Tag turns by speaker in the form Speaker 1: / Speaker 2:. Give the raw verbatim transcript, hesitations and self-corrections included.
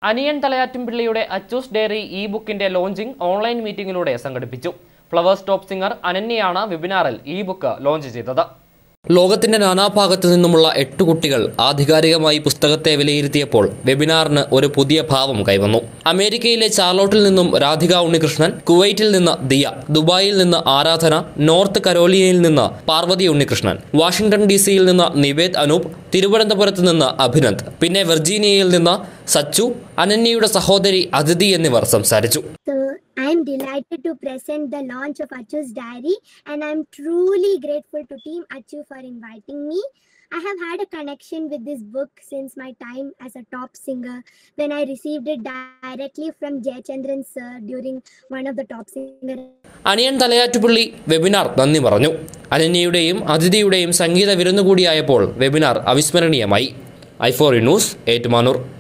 Speaker 1: അനിയൻ തലയാറ്റുംപിള്ളിയുടെ Achoos diary e ബുക്കിന്റെ ലോഞ്ചിംഗ് ഓൺലൈൻ മീറ്റിംഗിലൂടെ സംഘടിപ്പിച്ചു. ഫ്ലവേഴ്സ് ടോപ്പ് സിംഗർ അനന്യയാണ് വെബിനാറിൽ ഇ ബുക്ക് ലോഞ്ച് ചെയ്തത്. ലോകത്തിന്റെ നാനാഭാഗത്തു നിന്നുമുള്ള എട്ട് കുട്ടികൾ ആധികാരികമായി പുസ്തകത്തെ വിലയിരുത്തിയപ്പോൾ വെബിനാറിന് ഒരു പുതിയ ഭാവം കൈവന്നു. അമേരിക്കയിലെ ചാർലോട്ടിൽ നിന്നും രാധിക ഉണ്ണികൃഷ്ണൻ, കുവൈറ്റിൽ നിന്ന് ദിയ, ദുബായിൽ നിന്ന് ആരാധന, നോർത്ത് കരോലിയയിൽ നിന്ന് പാർവതി ഉണ്ണികൃഷ്ണൻ, വാഷിംഗ്ടൺ ഡി സിയിൽ നിന്ന് നിവേദ് അനൂപ്, തിരുവനന്തപുരത്ത് നിന്ന് അഭിനന്ദ്, പിന്നെ വെർജീനിയയിൽ നിന്ന് സച്ചു, അനന്യയുടെ സഹോദരി അതിഥി എന്നിവർ സംസാരിച്ചു.
Speaker 2: I am delighted to present the launch of Achu's Diary, and I am truly grateful to Team Achu for inviting me. I have had a connection with this book since my time as a top singer, when I received it directly from Jayachandran sir during one of the top singer.
Speaker 1: അനിയൻ തലയാറ്റുപിള്ളി webinar നന്ദി പറഞ്ഞു. അനന്യയുടെയും അതിഥിയുടെയും സംഗീത വിരുന്നുകൂടിയായപ്പോൾ webinar അവിസ്മരണീയമായി. I four news, Ettumanoor.